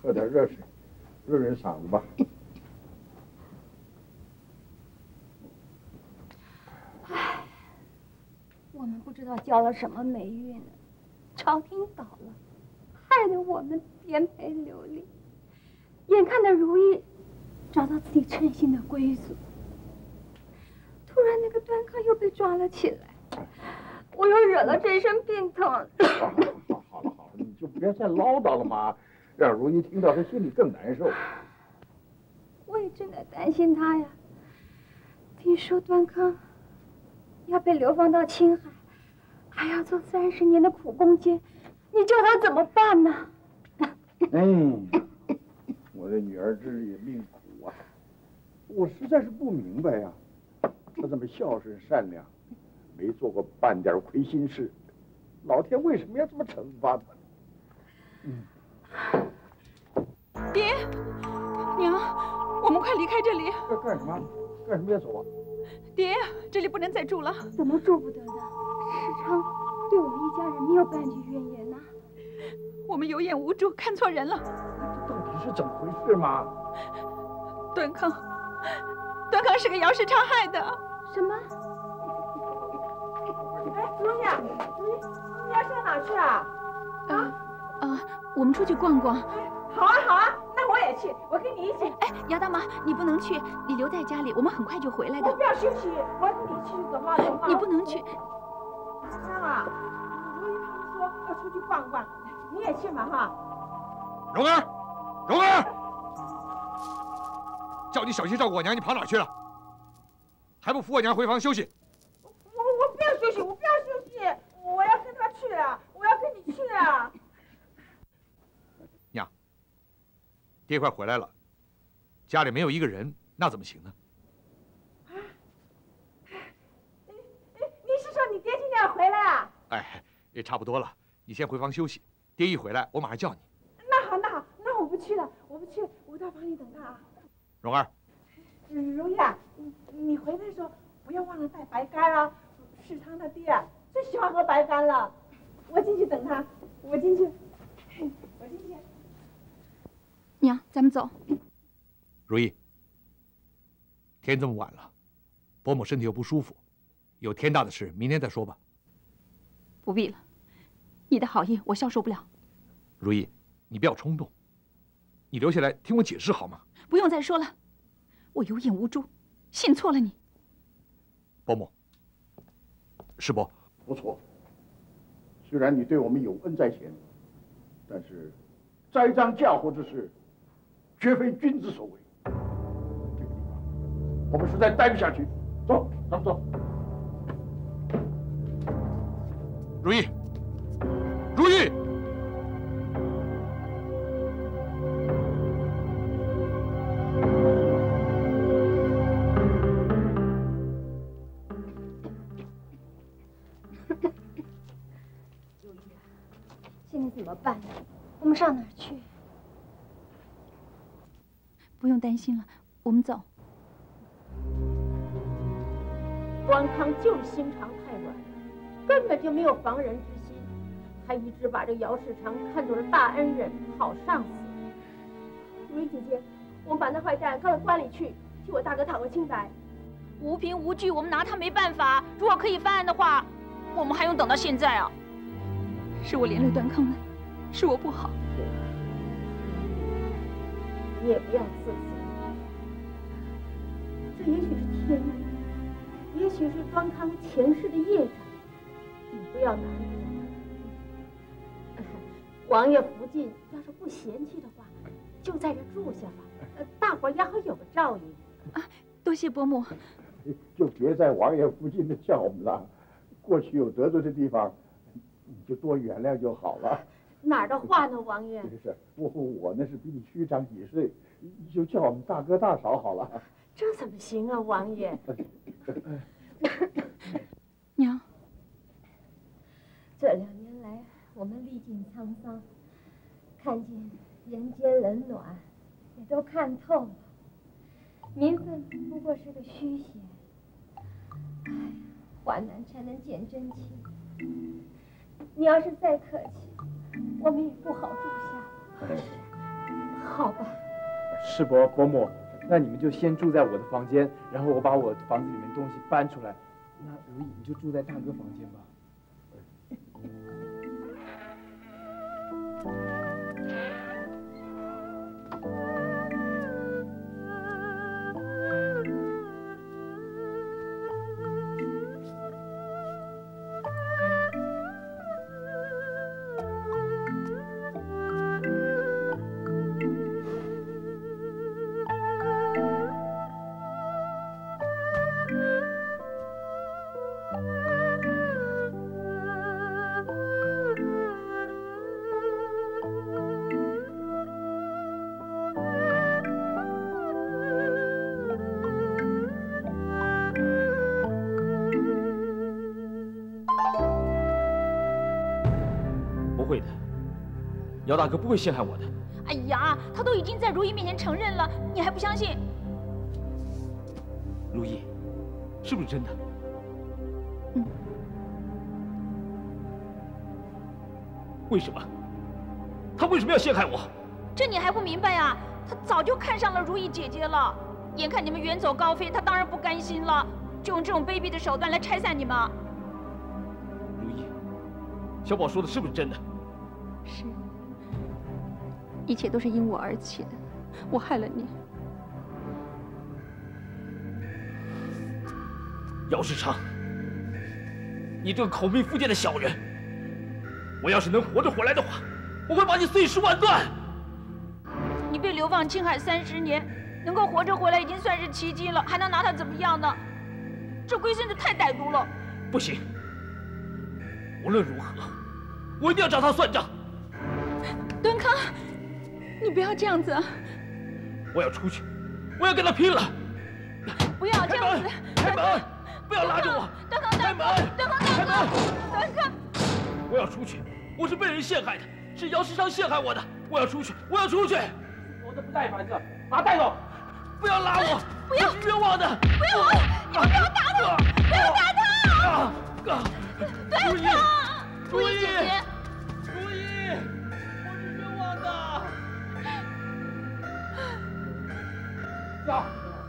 喝点热水，润润嗓子吧。 唉，我们不知道交了什么霉运呢，朝廷倒了，害得我们颠沛流离。眼看着如意找到自己称心的归宿，突然那个端康又被抓了起来，我又惹了这身病痛。 好了，你就别再唠叨了嘛，让如意听到她心里更难受。 我也正在担心他呀。听说端康要被流放到青海，还要做30年的苦工监，你叫他怎么办呢？ 我的女儿这也命苦啊，我实在是不明白呀。她这么孝顺善良，没做过半点亏心事，老天为什么要这么惩罚她？ 爹，娘，我们快离开这里。 干什么？干什么要走啊？ 爹，这里不能再住了。 怎么住不得呢？世昌对我们一家人没有半句怨言呐。 我们有眼无珠，看错人了。 这到底是怎么回事嘛？ 端康是个姚世昌害的。 什么？ 哎，如意啊，你要上哪去啊？ 我们出去逛逛。 好啊，那我也去，我跟你一起。 哎，姚大妈，你不能去，你留在家里，我们很快就回来的。 我不要休息，我要跟你去，走嘛。 你不能去。 妈妈，如意他们说要出去逛逛，你也去嘛哈。 蓉儿，叫你小心照顾我娘，你跑哪去了？还不扶我娘回房休息？ 我不要休息，我要跟他去啊，我要跟你去啊。 娘，爹快回来了，家里没有一个人，那怎么行呢？ 你是说你爹今天要回来啊？ 哎，也差不多了，你先回房休息。爹一回来，我马上叫你。 那好，那我不去了，我到房里等他啊。 蓉儿， 如意啊，你回来的时候不要忘了带白干啊。世昌他爹啊最喜欢喝白干了。我进去等他，我进去。 娘，咱们走。 如意，天这么晚了，伯母身体又不舒服，有天大的事明天再说吧。 不必了，你的好意我消受不了。 如意，你不要冲动，你留下来听我解释好吗？ 不用再说了，我有眼无珠，信错了你。 伯母，师伯， 不错。虽然你对我们有恩在前，但是栽赃嫁祸之事，绝非君子所为。这个地方，我们实在待不下去。走，咱们走。 如意。 现在怎么办呢？我们上哪儿去？ 不用担心了，我们走。 端康就是心肠太软，根本就没有防人之心，还一直把这姚世昌看作是大恩人、好上司。如意姐姐，我们把那坏蛋告到关里去，替我大哥讨个清白。 无凭无据，我们拿他没办法。如果可以翻案的话，我们还用等到现在啊？是我连累端康的，是我不好。 你也不要自责，这也许是天意，也许是端康前世的业障，你不要难过。王爷福晋要是不嫌弃的话，就在这住下吧，大伙也好有个照应。 啊，多谢伯母。 就别在王爷附近的叫我们了，过去有得罪的地方，你就多原谅就好了。 哪儿的话呢，王爷？ 是，我那是比你虚长几岁，就叫我们大哥大嫂好了。 这怎么行啊，王爷？ 娘， 这2年来，我们历尽沧桑，看见人间冷暖，也都看透了。名分不过是个虚衔，哎，患难才能见真情。你要是再客气，我们也不好住下。 好吧。 是伯母，那你们就先住在我的房间，然后我把我房子里面东西搬出来。那如意你就住在大哥房间吧。 姚大哥不会陷害我的。 哎呀，他都已经在如意面前承认了，你还不相信？ 如意，是不是真的？ 嗯。 为什么？他为什么要陷害我？ 这你还不明白啊？他早就看上了如意姐姐了，眼看你们远走高飞，他当然不甘心了，就用这种卑鄙的手段来拆散你们。 如意，小宝说的是不是真的？ 是。一切都是因我而起的，我害了你。 姚世昌，你这个口蜜腹剑的小人！我要是能活着回来的话，我会把你碎尸万段。 你被流放青海30年，能够活着回来已经算是奇迹了，还能拿他怎么样呢？这龟孙子太歹毒了。 不行，无论如何，我一定要找他算账。 端康。你不要这样子啊！ 我要出去，我要跟他拼了！ 不要这样子！ 开门！不要拉着我！ 端康， 开门！ 开门！端康！ 我要出去！我是被人陷害的，是姚世昌陷害我的！我要出去！我要出去！我的不带反子，把他带走！不要拉我！ 不要！ 我是冤枉的！ 不要！你们不要打他！不要打他！ 如意！ 如意姐姐！ 如意！我是冤枉的！ 走。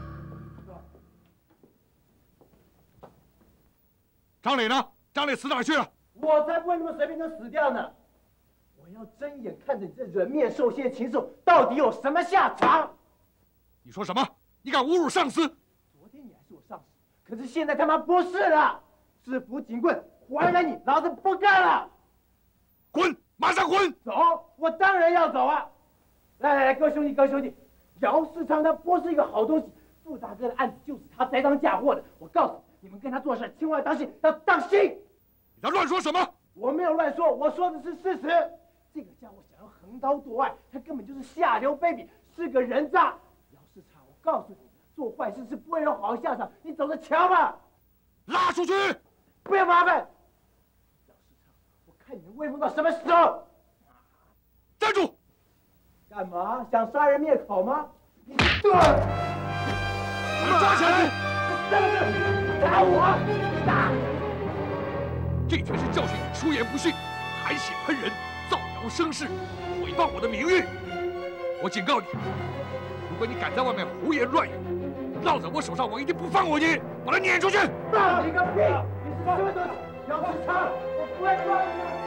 张磊呢？张磊死哪儿去了？ 我才不会那么随便就死掉呢！我要睁眼看着你这人面兽心的禽兽到底有什么下场！ 你说什么？你敢侮辱上司？ 昨天你还是我上司，可是现在他妈不是了！制服警棍，还了你，老子不干了！ 滚！马上滚！ 走！我当然要走啊！来，各位兄弟，各位兄弟，姚世昌他不是一个好东西，傅大哥的案子就是他栽赃嫁祸的。我告诉你，你们跟他做事千万当心，要当心！ 你在乱说什么？ 我没有乱说，我说的是事实。这个家伙想要横刀夺爱，他根本就是下流卑鄙，是个人渣。姚世昌，我告诉你，做坏事是不会有好下场，你走着瞧吧。 拉出去！ 不要麻烦。姚世昌，我看你能威风到什么时候？ 站住！ 干嘛？想杀人灭口吗？你对！ 抓起来！ 打我！打！ 这拳是教训你出言不逊，含血喷人，造谣生事，毁谤我的名誉。我警告你，如果你敢在外面胡言乱语，落在我手上，我一定不放过你，把他撵出去！ 放你个屁！你是什么东西？姚世昌，我不会放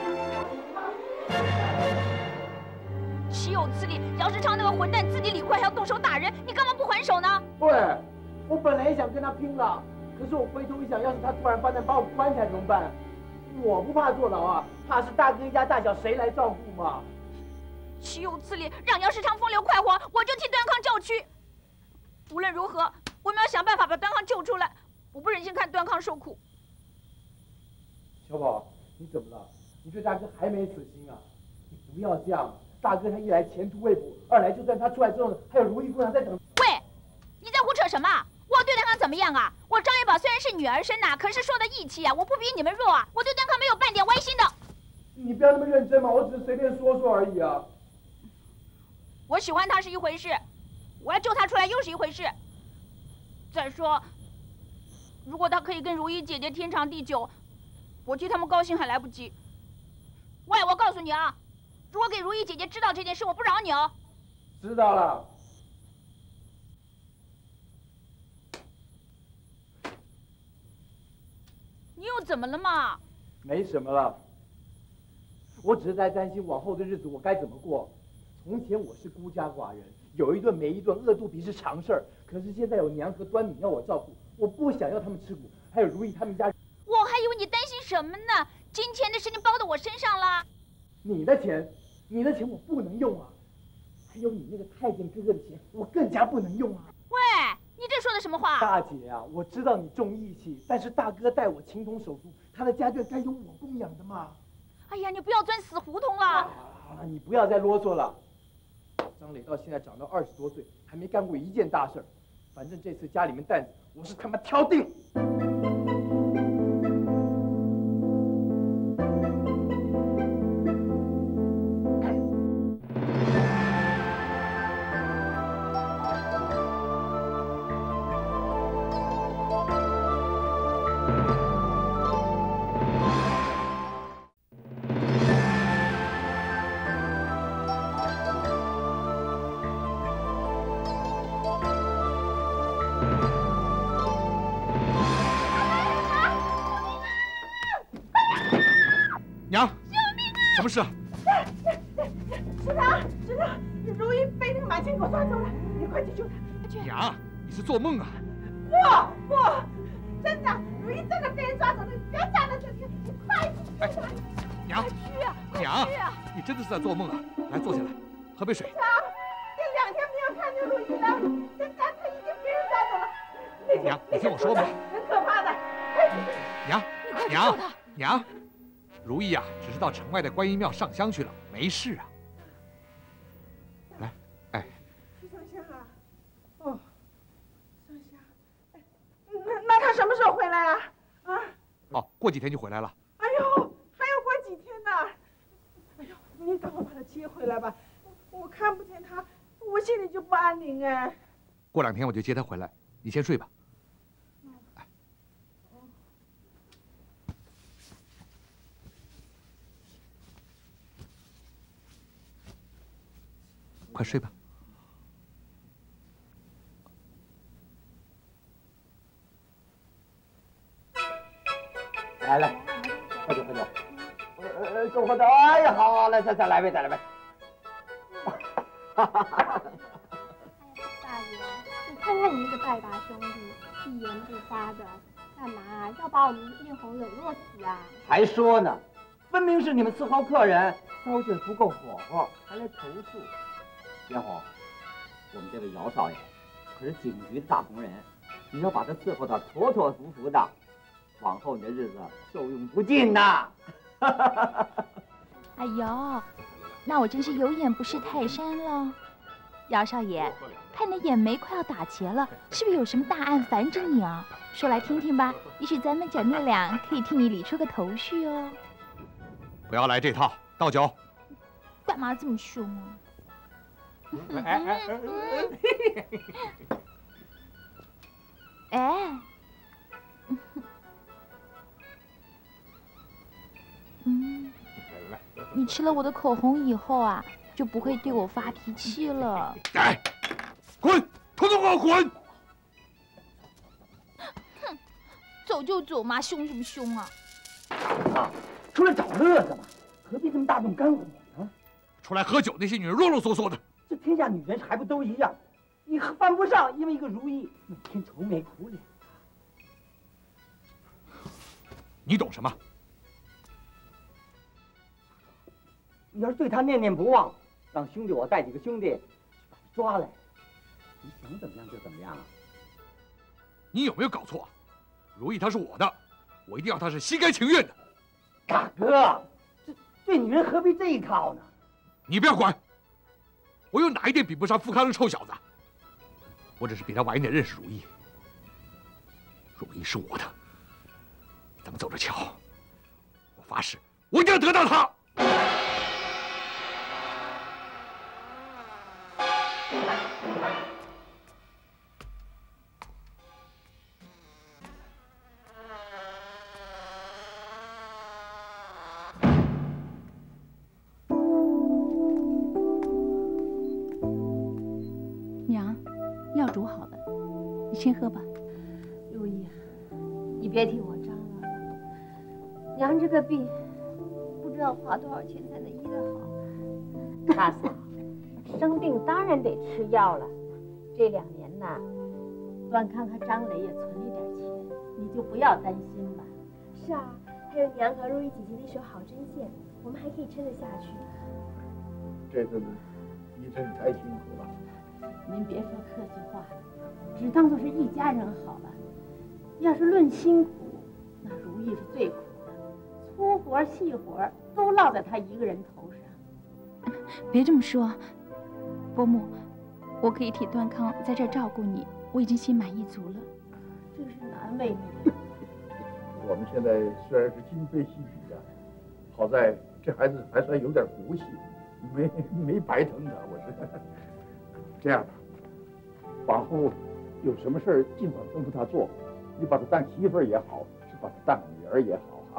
你！岂有此理！姚世昌那个混蛋自己理亏，还要动手打人，你干嘛不还手呢？ 对，我本来也想跟他拼了，可是我回头一想，要是他突然发难把我关起来怎么办？我不怕坐牢啊，怕是大哥一家大小谁来照顾嘛？ 岂有此理！让姚世昌风流快活，我就替端康叫屈。无论如何，我们要想办法把端康救出来。我不忍心看端康受苦。 小宝，你怎么了？你对大哥还没死心啊？你不要这样，大哥他一来前途未卜，二来就算他出来之后呢，还有如意姑娘在等。 喂，你在胡扯什么？我对端康怎么样啊？我张月宝虽然是女儿身呐，可是说的义气啊，我不比你们弱啊。我对端康没有半点歪心的。 你不要那么认真嘛，我只是随便说说而已啊。 我喜欢他是一回事，我要救他出来又是一回事。再说，如果他可以跟如意姐姐天长地久，我替他们高兴还来不及。喂，我告诉你啊，如果给如意姐姐知道这件事，我不饶你哦。 知道了。 你又怎么了嘛？ 没什么了，我只是在担心往后的日子我该怎么过。从前我是孤家寡人，有一顿没一顿，饿肚皮是常事儿。可是现在有娘和端敏要我照顾，我不想要他们吃苦，还有如意他们家。 我还以为你担心什么呢？金钱的事情包到我身上了。 你的钱我不能用啊，还有你那个太监哥哥的钱，我更加不能用啊。 喂，你这说的什么话？ 大姐啊，我知道你重义气，但是大哥待我情同手足，他的家眷该由我供养的嘛。 哎呀，你不要钻死胡同了。 好了，你不要再啰嗦了。张磊到现在长到20多岁，还没干过一件大事儿。反正这次家里面担子，我是他妈挑定。 娘，什么事啊？ 是他，如意被那个满清狗抓走了，你快去救他！ 娘，你是做梦啊？ 不，真的，如意真的被人抓走了，你不要站在这里，你快去救他！ 娘，娘，你真的是在做梦啊？来，坐下来，喝杯水。 这2天没有看见如意了，现在他已经被人抓走了。 娘，你听我说嘛。 很可怕的，快去！ 娘，如意啊，只是到城外的观音庙上香去了，没事啊。来，哎， 去上香啊？哦，上香。那他什么时候回来啊？啊？ 哦，过几天就回来了。 哎呦，还要过几天呢？哎呦，你赶快把他接回来吧，我看不见他，我心里就不安宁哎。 过2天我就接他回来，你先睡吧。快睡吧。 来，喝酒。够喝的，哎呀，好，来，再来杯。 大爷，你看看你那个拜把兄弟，一言不发的，干嘛要把我们烈红冷落死啊？ 还说呢，分明是你们伺候客人烧劲不够火候，还来投诉。烈红，我们这位姚少爷可是警局的大红人，你要把他伺候到妥妥服服的，往后你的日子受用不尽呐。 哎呦，那我真是有眼不识泰山了。姚少爷，看你的眼眉快要打结了，是不是有什么大案烦着你啊？说来听听吧，也许咱们姐妹俩可以替你理出个头绪哦。 不要来这套，倒酒。 干嘛这么凶啊？哎，你吃了我的口红以后啊，就不会对我发脾气了。 哎，滚！统统给我滚！ 哼，走就走嘛，凶什么凶啊？ 啊，出来找乐子嘛，何必这么大动肝火呢？ 出来喝酒那些女人啰啰嗦嗦的。 这天下女人还不都一样？你犯不上因为一个如意每天愁眉苦脸。 你懂什么？ 你要是对他念念不忘，让兄弟我带几个兄弟把他抓来，你想怎么样就怎么样啊！ 你有没有搞错？如意她是我的，我一定要她是心甘情愿的。 大哥，这女人何必这一套呢？ 你不要管，我有哪一点比不上富康那臭小子？我只是比他晚一点认识如意。如意是我的，咱们走着瞧。我发誓，我一定要得到她。 你先喝吧。 如意，你别替我张罗了，娘这个病，不知道花多少钱才能医得好。 大嫂，生病当然得吃药了。这2年呐，端康和张磊也存了一点钱，你就不要担心吧。 是啊，还有娘和如意姐姐那手好针线，我们还可以撑得下去。 这阵子医生太辛苦了。 您别说客气话，只当做是一家人好了。要是论辛苦，那如意是最苦的，粗活细活都落在她一个人头上。 别这么说，伯母，我可以替端康在这儿照顾你，我已经心满意足了。 真是难为你。 我们现在虽然是今非昔比呀，好在这孩子还算有点骨气，没白疼他。我是这样吧，往后有什么事儿尽管吩咐他做，你把他当媳妇儿也好，是把他当女儿也好啊。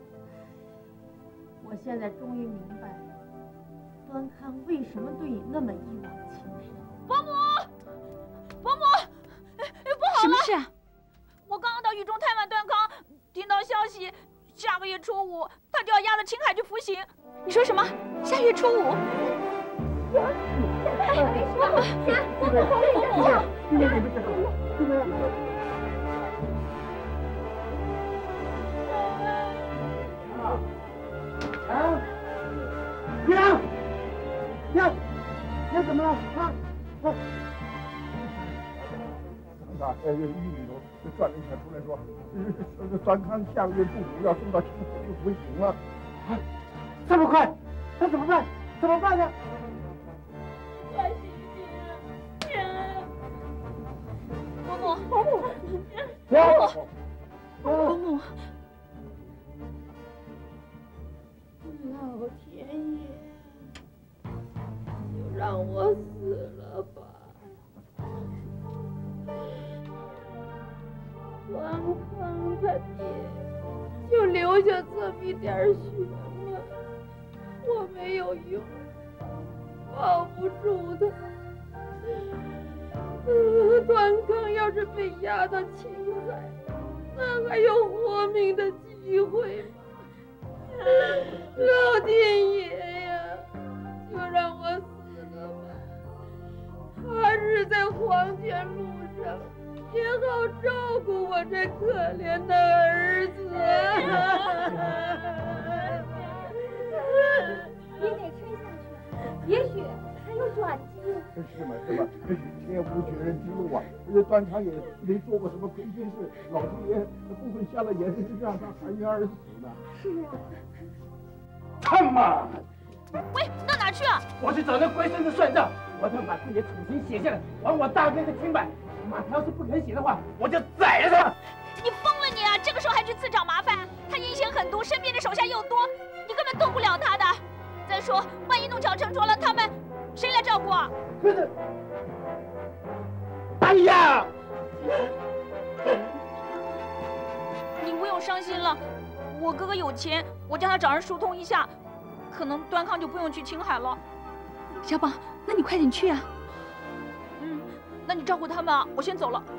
我现在终于明白，端康为什么对你那么一往情深。 伯母，伯母，不好了！什么事啊？我刚刚到狱中探望端康，听到消息，下个月初5他就要押到青海去服刑。你说什么？下月初5？ 娘怎么了？ 刚在狱里头就转了一下出来说，端康下个月初5要送到青海去服刑了。 这么快？那怎么办？怎么办呢？ 伯母， 老天爷，就让我死了吧！端康他爹就留下这么一点血脉，我没有用，保不住他。端康要是被押到青海，那还有活命的机会吗？老天爷呀，就让我死了吧！他日在黄泉路上，也好照顾我这可怜的儿子啊！ 也得撑下去，也许还有转机。 是嘛？天无绝人之路啊！端康也没做过什么亏心事，老天爷不会瞎了眼让他含冤而死的。 是啊。 看嘛！ 喂，到哪去啊？ 我去找那龟孙子算账，我要把自己的处刑写下来，还我大哥的清白。妈，他要是不肯写的话，我就宰了他！ 你疯了你啊！这个时候还去自找麻烦？他阴险狠毒，身边的手下又多，你根本动不了他的。再说，万一弄巧成拙了，他们谁来照顾啊？ 可是，哎呀！ 你不用伤心了，我哥哥有钱，我叫他找人疏通一下，可能端康就不用去青海了。小宝，那你快点去啊。那你照顾他们啊，我先走了。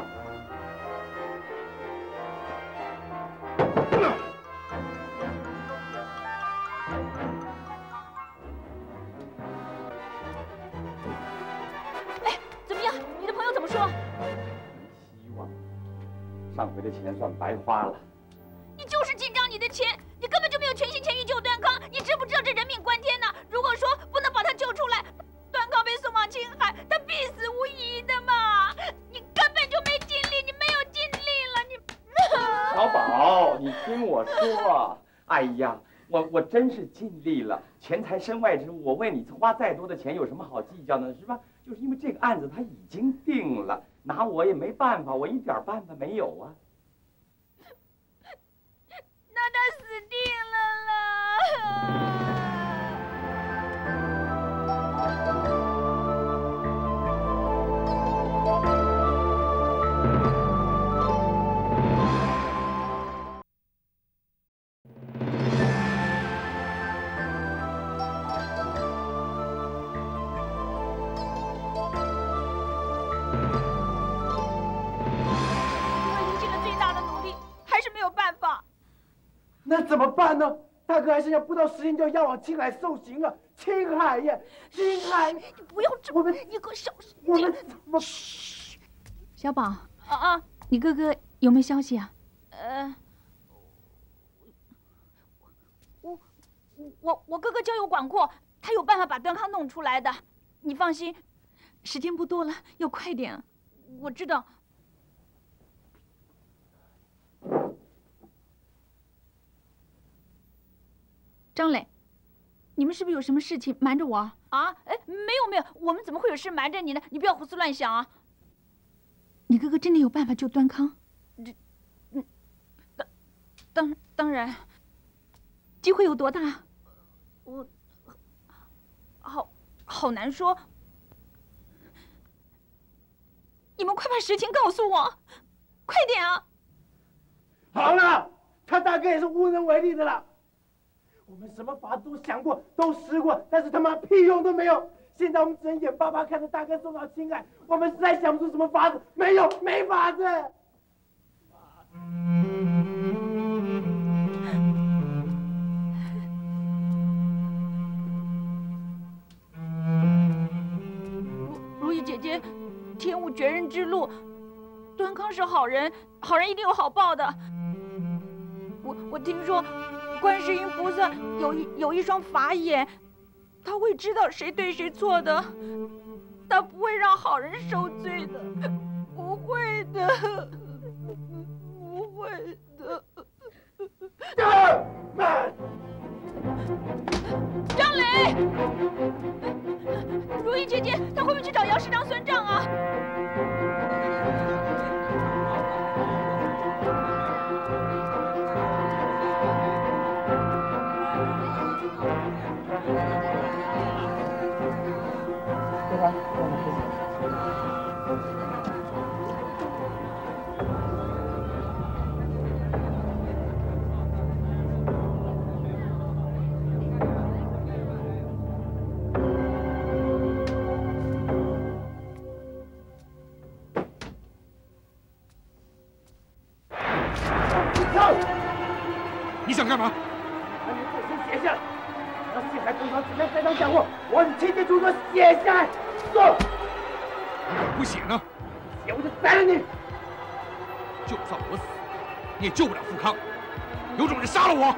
哎，怎么样？你的朋友怎么说？ 希望上回的钱算白花了。 你就是紧张你的钱，你根本就没有全心全意救端康。你知不知道这人命关天呢？如果说不能把他救出来，端康被送往青海，他必死无疑的嘛！你根本就没尽力，你没有尽力了，你。 小宝，你听我说，哎呀，我真是尽力了，钱财身外之物，我为你花再多的钱有什么好计较呢？是吧？就是因为这个案子他已经定了，拿我也没办法，我一点办法没有啊。 那他死定了啦！ 那怎么办呢？大哥还剩下不到10天就要往青海受刑了。青海呀，青海！ 你不要这么，你给我小声我们怎么？ 小宝啊， 你哥哥有没有消息啊？ 我哥哥交友广阔，他有办法把端康弄出来的，你放心。 时间不多了，要快点。 我知道。 张磊，你们是不是有什么事情瞒着我啊？ 啊，哎，没有，我们怎么会有事瞒着你呢？你不要胡思乱想啊！ 你哥哥真的有办法救端康？ 当然。 机会有多大？ 我好难说。你们快把实情告诉我，快点啊！ 好了，他大哥也是无能为力的了。我们什么法子都想过，都试过，但是他妈屁用都没有。现在我们只能眼巴巴看着大哥受到侵害，我们实在想不出什么法子，没法子。 如意姐姐，天无绝人之路，端康是好人，好人一定有好报的。我听说。观世音菩萨有一双法眼，他会知道谁对谁错的，他不会让好人受罪的，不会的，不会的。张磊，如意姐姐，她会不会去找姚师长算账啊？ 你想干嘛？ 把你的嘴先写下来，要陷害对方，只能在场讲话，我很清清楚楚写下来。说， 不写呢？ 写我就宰了你！ 就算我死，你也救不了富康。有种你杀了我！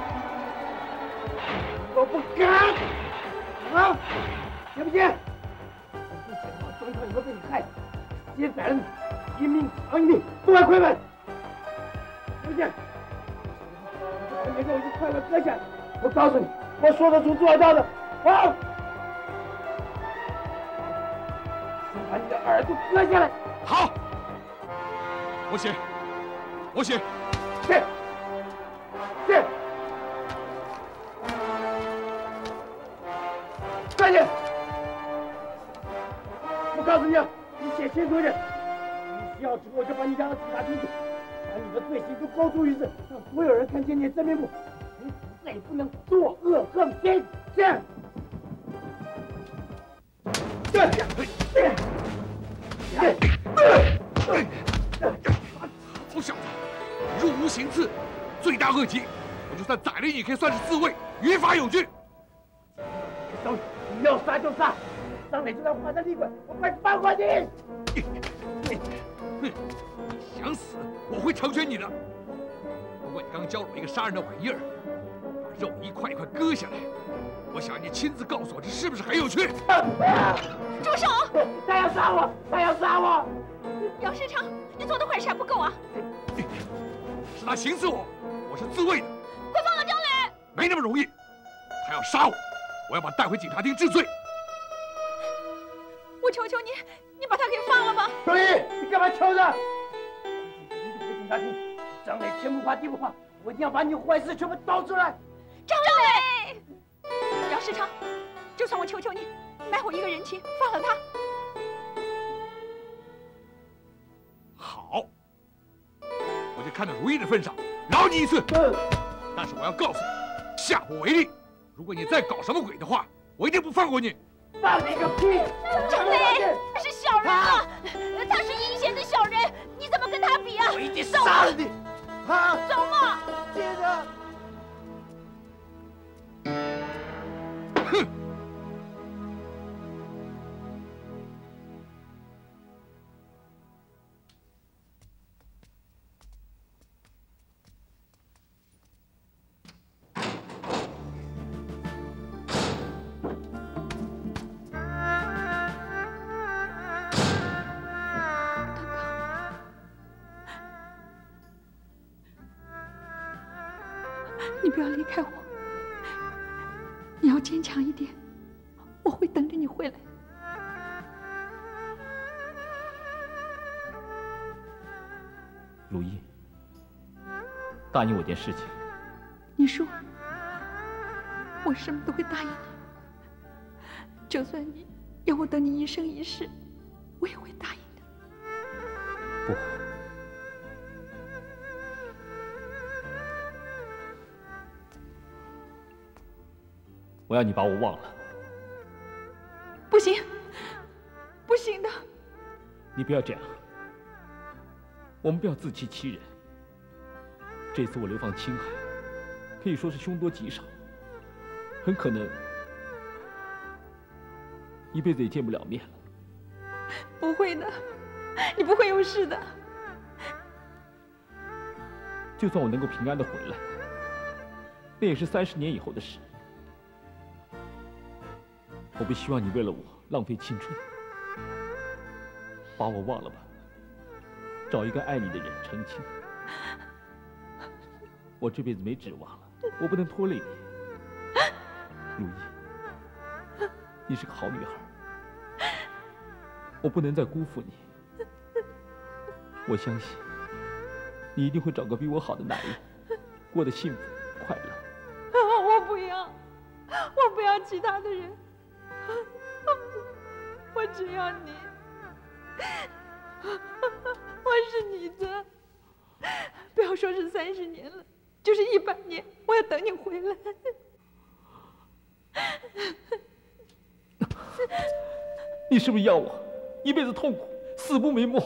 我不敢！啊，写不写？不写的话，端康以后被你害死，先宰了你，一命偿一命，不外亏本。写不写？把你的肉就快快割下来！我告诉你，我说得出做得到的。啊！先把你的耳朵割下来。 好，我写，我写， 写，写，快点！我告诉你啊，你写清楚一点。你需要之后，我就把你押到警察局去，把你的罪行都公诸于世，让所有人看见你的真面目。你再也不能作恶横天。写。 好小子，入屋行刺，罪大恶极。我就算宰了你，也可以算是自卫，于法有据。 走，你要杀就杀，上来就让换他厉鬼，我快放过你！ 你想死，我会成全你的。不过你刚教了我一个杀人的玩意儿，把肉一块一块割下来。我想你亲自告诉我，这是不是很有趣？ 住手！ 他要杀我！他要杀我！ 姚世昌，你做的坏事还不够啊！ 是他行刺我，我是自卫的。 快放了张磊！ 没那么容易，他要杀我，我要把他带回警察厅治罪。 我求求你，你把他给放了吧！ 如意，你干嘛求着？你回警察厅，张磊天不怕地不怕，我一定要把你坏事全部倒出来！ 张磊，姚世昌，就算我求求你，卖我一个人情，放了他。 好，我就看在如意的份上，饶你一次。但是我要告诉你，下不为例。如果你再搞什么鬼的话，我一定不放过你。 放你个屁！ 张磊，他是小人啊，他是阴险的小人，你怎么跟他比啊？ 我一定杀了你！ 走嘛！ 接着， 不要离开我，你要坚强一点，我会等着你回来。 如意，答应我件事情。 你说，我什么都会答应你。就算你要我等你一生一世，我也会答应的。 不，我要你把我忘了。 不行，不行的。 你不要这样，我们不要自欺欺人。这次我流放青海，可以说是凶多吉少，很可能一辈子也见不了面了。 不会的，你不会有事的。 就算我能够平安的回来，那也是30年以后的事。我不希望你为了我浪费青春，把我忘了吧，找一个爱你的人成亲。我这辈子没指望了，我不能拖累你。如意，你是个好女孩，我不能再辜负你。我相信你一定会找个比我好的男人，过得幸福快乐。 我不要，我不要其他的人，我只要你。我是你的，不要说是30年了，就是100年，我要等你回来。 你是不是要我一辈子痛苦，死不瞑目？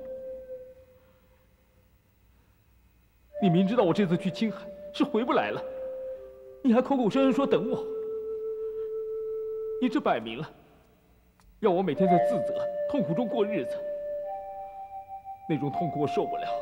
你明知道我这次去青海是回不来了，你还口口声声说等我，你这摆明了要我每天在自责、痛苦中过日子。那种痛苦我受不了，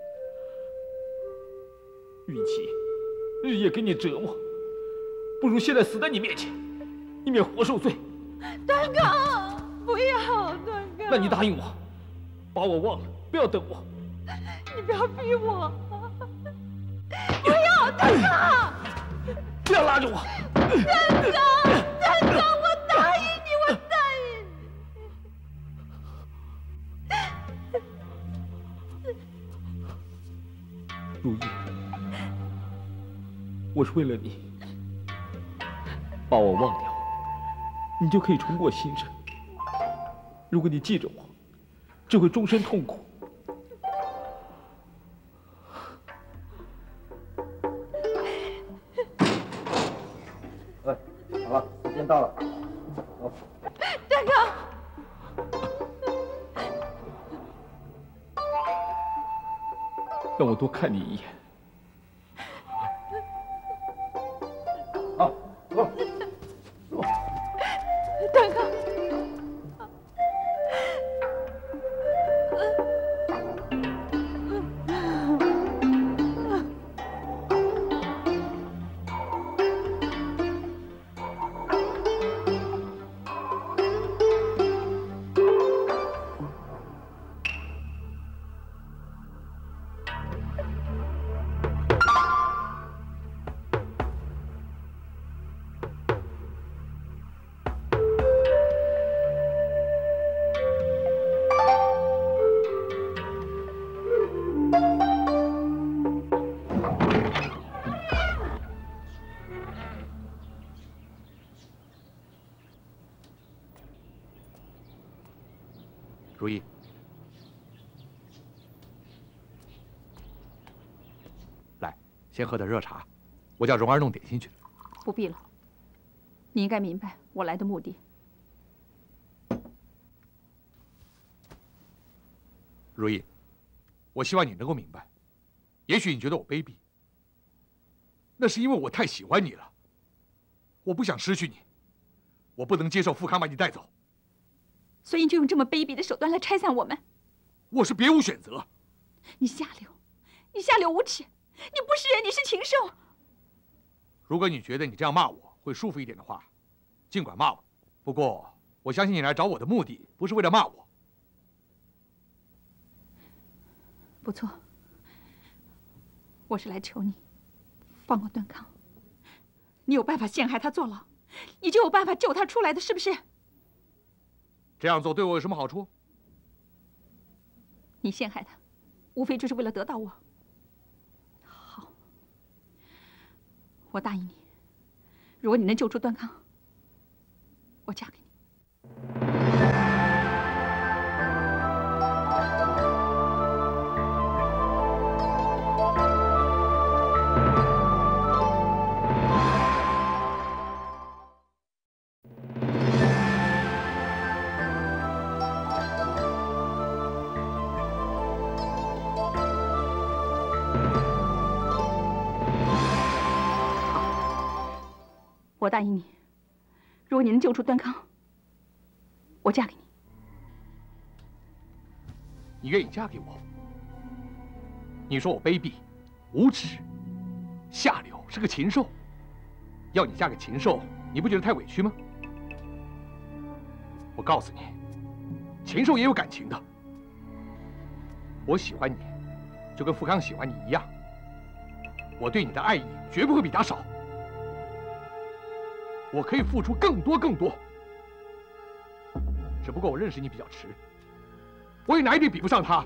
与其日夜给你折磨，不如现在死在你面前，以免活受罪。 段刚，不要，段刚。 那你答应我，把我忘了，不要等我。 你不要逼我，不要，段刚！ 不要拉着我。 段刚，段刚，我答应你，我答应你。 如意，我是为了你，把我忘掉，你就可以重过新生。如果你记着我，只会终身痛苦。 哎，好了，时间到了，走。 段刚。 让我多看你一眼。 好，走。 段刚。 如意，来，先喝点热茶，我叫蓉儿弄点心去。 不必了，你应该明白我来的目的。 如意，我希望你能够明白，也许你觉得我卑鄙，那是因为我太喜欢你了，我不想失去你，我不能接受富康把你带走。 所以你就用这么卑鄙的手段来拆散我们？ 我是别无选择。 你下流，你下流无耻，你不是人，你是禽兽。 如果你觉得你这样骂我会舒服一点的话，尽管骂我。不过我相信你来找我的目的不是为了骂我。 不错，我是来求你放过段康。 你有办法陷害他坐牢，你就有办法救他出来的，是不是？ 这样做对我有什么好处？ 你陷害他，无非就是为了得到我。好，我答应你，如果你能救出端康，我嫁给你。 我答应你，如果你能救出端康，我嫁给你。 你愿意嫁给我？你说我卑鄙、无耻、下流，是个禽兽。要你嫁给禽兽，你不觉得太委屈吗？我告诉你，禽兽也有感情的。我喜欢你，就跟富康喜欢你一样。我对你的爱意绝不会比他少。 我可以付出更多更多，只不过我认识你比较迟，我也哪一点比不上他？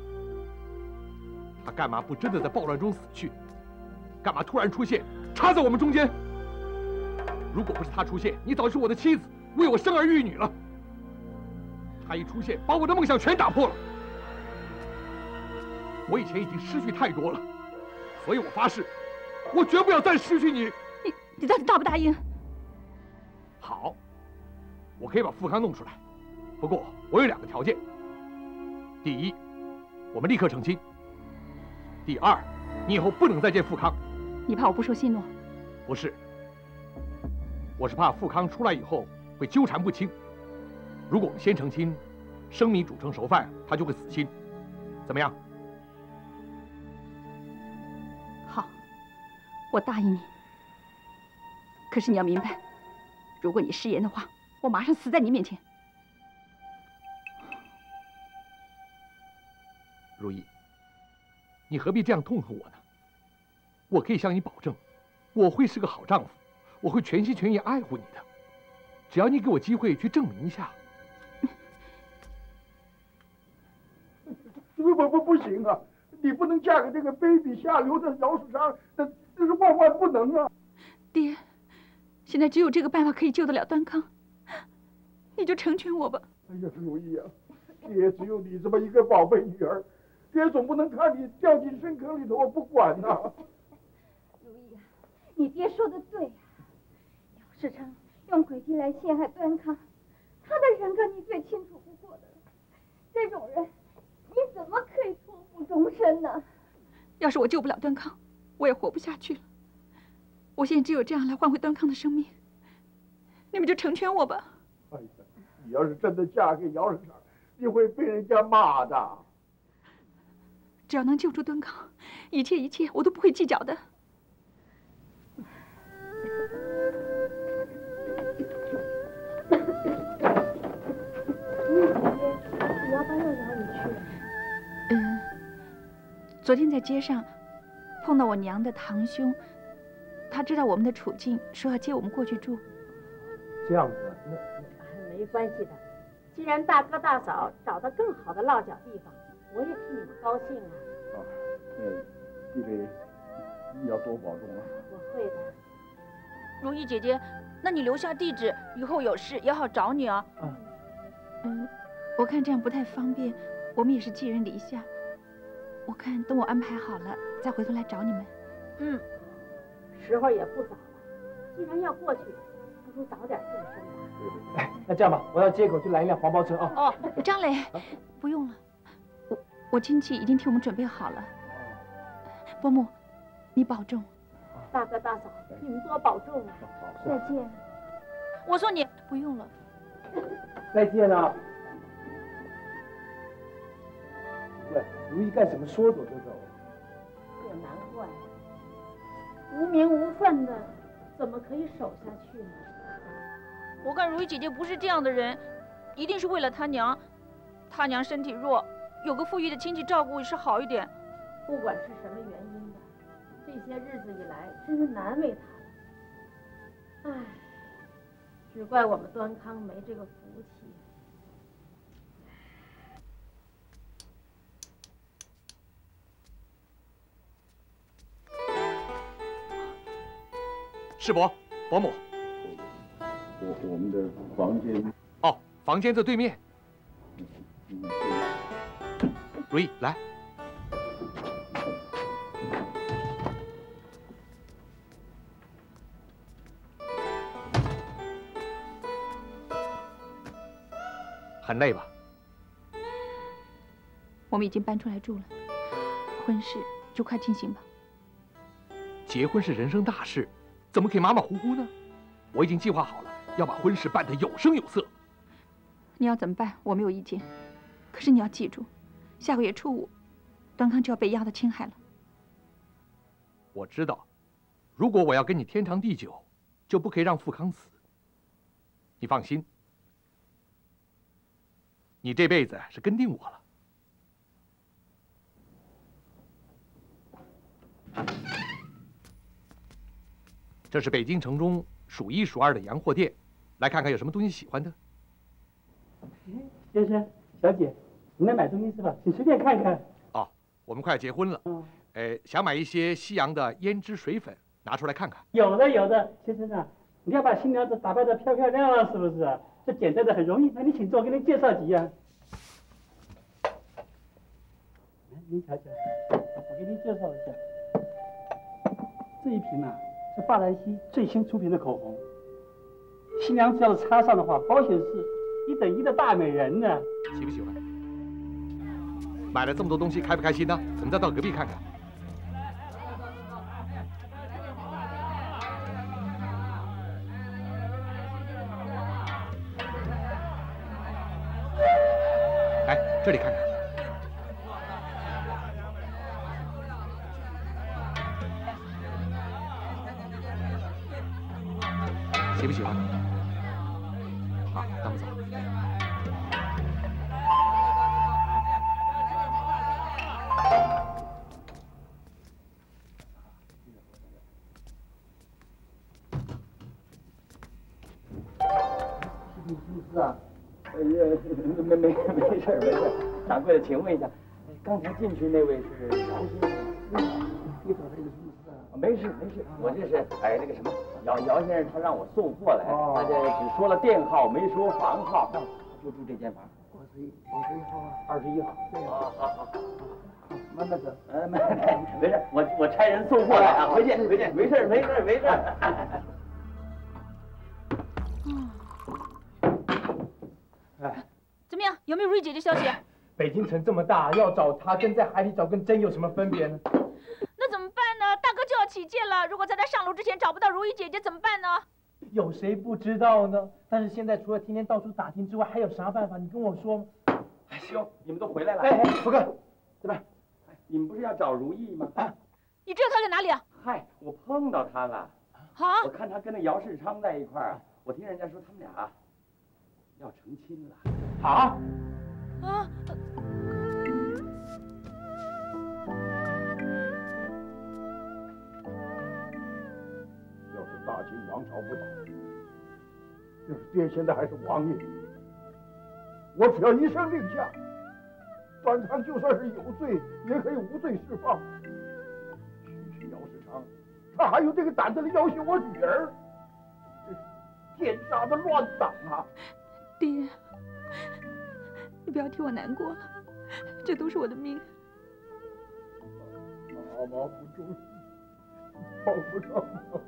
他干嘛不真的在暴乱中死去？干嘛突然出现，插在我们中间？如果不是他出现，你早是我的妻子，为我生儿育女了。他一出现，把我的梦想全打破了。我以前已经失去太多了，所以我发誓，我绝不要再失去你。 你到底答不答应？ 好，我可以把富康弄出来，不过我有2个条件：第一，我们立刻成亲；第二，你以后不能再见富康。 你怕我不守信诺？ 不是，我是怕富康出来以后会纠缠不清。如果我们先成亲，生米煮成熟饭，他就会死心。怎么样？ 好，我答应你。可是你要明白。 如果你食言的话，我马上死在你面前。 如意，你何必这样痛恨我呢？我可以向你保证，我会是个好丈夫，我会全心全意爱护你的。只要你给我机会去证明一下。 不行啊！你不能嫁给这个卑鄙下流的姚世昌，这是万万不能啊！ 爹。 现在只有这个办法可以救得了端康，你就成全我吧。 哎呀，如意啊，爹只有你这么一个宝贝女儿，爹总不能看你掉进深坑里头我不管呐。 如意啊，你爹说的对呀，姚世昌用诡计来陷害端康，他的人格你最清楚不过的了。这种人，你怎么可以托付终身呢？ 要是我救不了端康，我也活不下去了。 我现在只有这样来换回端康的生命，你们就成全我吧。 哎呀，你要是真的嫁给姚世昌，你会被人家骂的。 只要能救出端康，一切我都不会计较的。 如意姐姐，你要搬到哪里去？ 昨天在街上碰到我娘的堂兄。 他知道我们的处境，说要接我们过去住。 这样子， 没关系的。既然大哥大嫂找到更好的落脚地方，我也替你们高兴啊。 弟弟，你要多保重啊。 我会的。 如意姐姐，那你留下地址，以后有事也好找你啊。我看这样不太方便，我们也是寄人篱下。我看等我安排好了，再回头来找你们。 时候也不早了，既然要过去，不如早点动身吧。 哎，那这样吧，我到街口去拦一辆黄包车啊。 哦，张磊，不用了，我亲戚已经替我们准备好了。伯母，你保重。 大哥大嫂，你们多保重啊！ 再见。 我送你，不用了。 再见啊！喂，如意干什么说走就走？ 这难怪。 无名无份的，怎么可以守下去呢？ 我看如意姐姐不是这样的人，一定是为了她娘。她娘身体弱，有个富裕的亲戚照顾是好一点。 不管是什么原因吧，这些日子以来真是难为她了。 只怪我们端康没这个福气。 世伯，伯母。 我们的房间。 哦，房间在对面。如意，来。很累吧？ 我们已经搬出来住了，婚事就快进行吧。 结婚是人生大事，怎么可以马马虎虎呢？我已经计划好了，要把婚事办得有声有色。 你要怎么办？我没有意见，可是你要记住，下个月初5，端康就要被押到青海了。 我知道，如果我要跟你天长地久，就不可以让富康死。你放心，你这辈子是跟定我了。这是北京城中数1数2的洋货店，来看看有什么东西喜欢的。 先生、小姐，你来买东西是吧？请随便看看。 哦，我们快要结婚了，想买一些西洋的胭脂水粉，拿出来看看。 有的，有的，先生啊，你要把新娘子打扮得漂漂亮亮，是不是啊？这简单的很容易，那你请坐，我给你介绍几样。您瞧瞧，我给您介绍一下，这一瓶啊是法兰西最新出品的口红，新娘子要是擦上的话，保险是1等1的大美人呢。 喜不喜欢？买了这么多东西，开不开心呢？我们再到隔壁看看。来这里看看。喜不喜欢？好，那么走。 是啊，没事，掌柜的，请问一下，刚才进去那位是？没事，我这是那个什么，姚先生他让我送货来，他这只说了店号，没说房号，那就住这间房。51号啊，21号。对啊，好，慢走。没事，我差人送货来啊，回见，没事。 怎么样？有没有如意姐姐消息？ 北京城这么大，要找她跟在海里找跟针有什么分别呢？ 那怎么办呢？大哥就要起见了，如果在他上路之前找不到如意姐姐怎么办呢？ 有谁不知道呢？但是现在除了天天到处打听之外，还有啥办法？你跟我说吗？ 行，你们都回来了。 福哥， 这边，你们不是要找如意吗？ 你知道他在哪里啊？ 嗨，我碰到他了。 啊？ 我看他跟那姚世昌在一块儿，我听人家说他们俩要成亲了。 好。 啊。 要是大清王朝不倒，要是爹现在还是王爷，我只要一声令下，端康就算是有罪，也可以无罪释放。许是姚世昌，他还有这个胆子来要挟我女儿，这是奸杀的乱党啊！ 爹，你不要替我难过，这都是我的命。 妈妈不忠心，帮不上忙，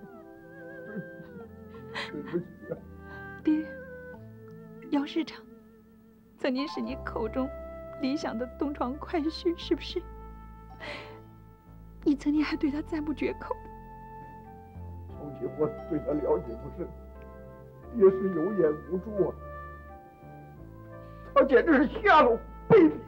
对不起啊！ 爹，姚世昌曾经是你口中理想的东床快婿，是不是？你曾经还对他赞不绝口。 从前我对他了解不深，也是有眼无珠啊。他简直是下流卑鄙。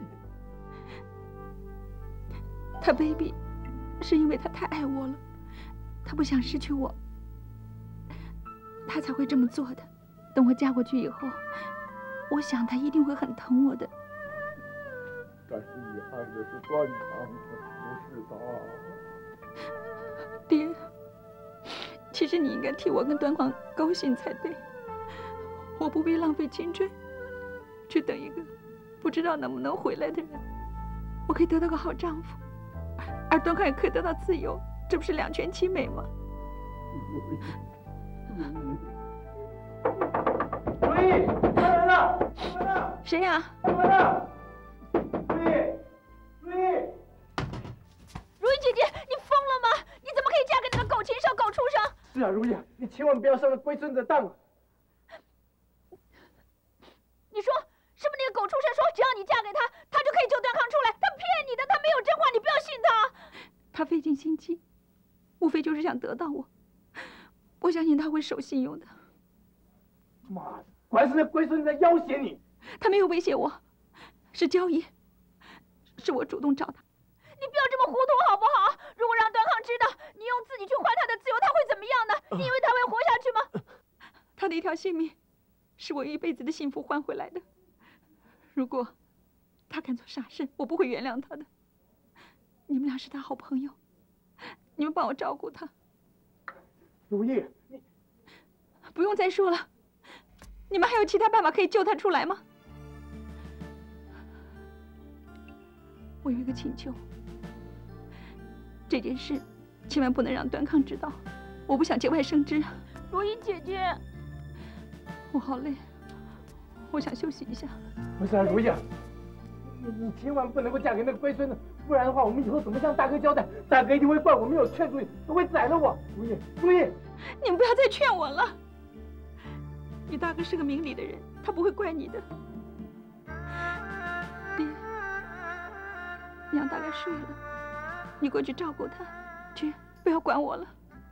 他卑鄙，是因为他太爱我了，他不想失去我，他才会这么做的。等我嫁过去以后，我想他一定会很疼我的。 但是你爱的是端康，不是他。 爹，其实你应该替我跟端康高兴才对。 我不必浪费青春，去等一个不知道能不能回来的人。我可以得到个好丈夫，而端康也可以得到自由，这不是两全其美吗？ 如意，开门了！开门了！ 谁呀？ 开门了！如意，如意， 如意姐姐，你疯了吗？你怎么可以嫁给那个狗禽兽、狗畜生？ 是啊，如意，你千万不要上了龟孙的当啊！ 你说是不是那个狗畜生说只要你嫁给他，他就可以救端康出来？他骗你的，他没有真话，你不要信他。 他费尽心机，无非就是想得到我。我相信他会守信用的。 妈的，果然是那龟孙在要挟你！ 他没有威胁我，是交易，是我主动找他。 你不要这么糊涂好不好？如果让端康知道你用自己去换他的自由，他会怎么样呢？你以为他会活下去吗？ 他的一条性命，是我一辈子的幸福换回来的。如果他敢做傻事，我不会原谅他的。你们俩是他好朋友，你们帮我照顾他。 如意，你不用再说了。你们还有其他办法可以救他出来吗？我有一个请求，这件事千万不能让端康知道，我不想节外生枝。 如意姐姐， 我好累，我想休息一下。 不是啊，如意啊，你千万不能够嫁给那个龟孙子，不然的话，我们以后怎么向大哥交代？大哥一定会怪我没有劝住你，他会宰了我。如意，如意， 你们不要再劝我了。你大哥是个明理的人，他不会怪你的。爹，娘大概睡了，你过去照顾她，去，不要管我了。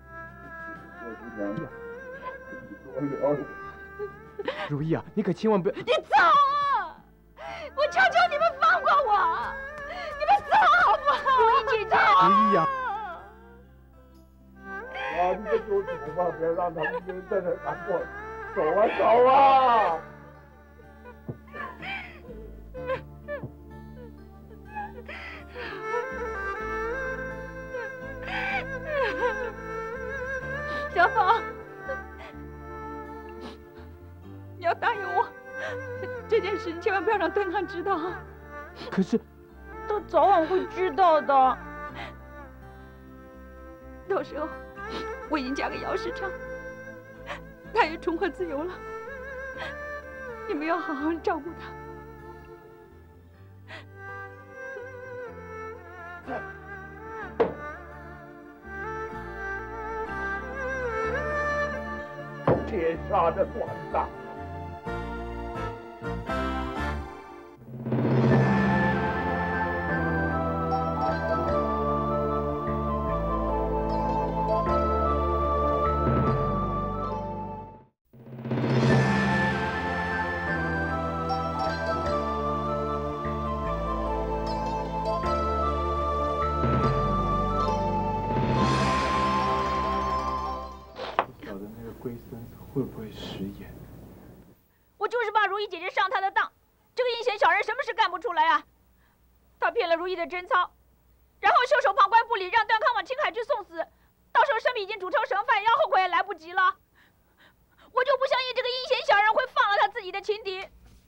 如意啊，你可千万不要！ 你走啊！我求求你们放过我！你们走好不好？如意姐姐， 如意啊！ 啊，你这求求吧，别让他们一人在这难过。走啊，走啊！ 小宝，你要答应我，这件事千万不要让端康知道啊！ 可是， 他早晚会知道的。 到时候，我已经嫁给姚世昌，他也重获自由了。你们要好好照顾他。 天下的短暂。 龟孙会不会食言？ 我就是怕如意姐姐上他的当，这个阴险小人什么事干不出来啊？他骗了如意的贞操，然后袖手旁观不理，让端康往青海去送死，到时候生米已经煮成剩饭，要后悔也来不及了。我就不相信这个阴险小人会放了他自己的情敌。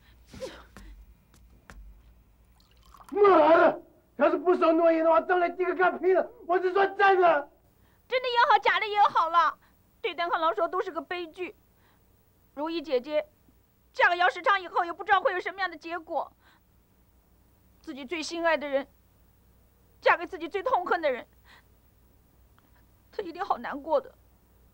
妈的！要是不守诺言的话，将来第一个跟他拼了！我是说真的。 真的也好，假的也好了。对端康来说都是个悲剧。如意姐姐嫁给姚世昌以后，也不知道会有什么样的结果。自己最心爱的人，嫁给自己最痛恨的人，她一定好难过的。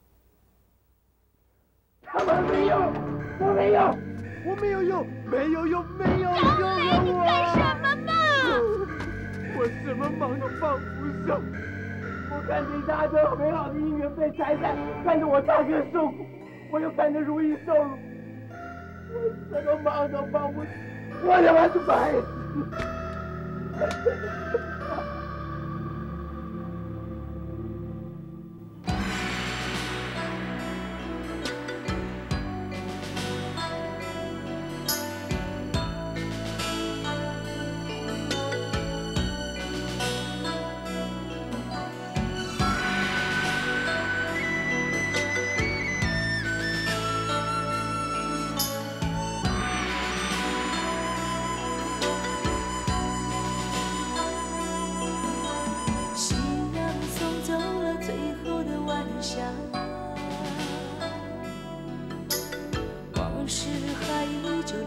他们没有，我没有，我没有用，没有用，没有用啊！ 你干什么嘛？ 我什么忙都帮不上。我看见大哥美好的姻缘被拆散，看着我大哥受苦，我又看着如意受辱，我什么忙都帮不上，我他妈是白痴！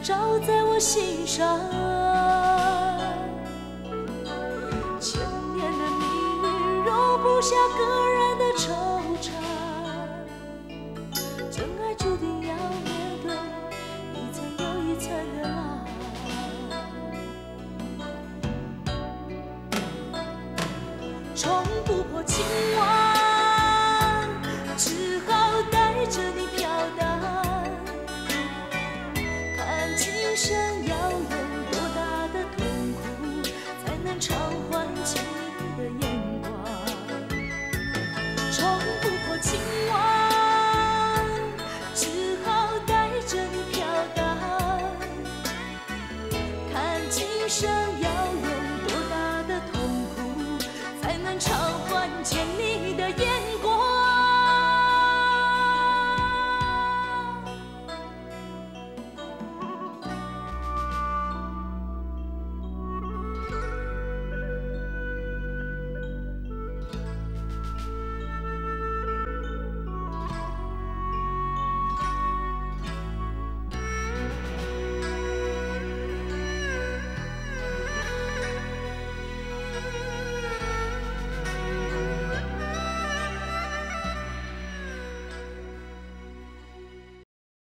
照在我心上。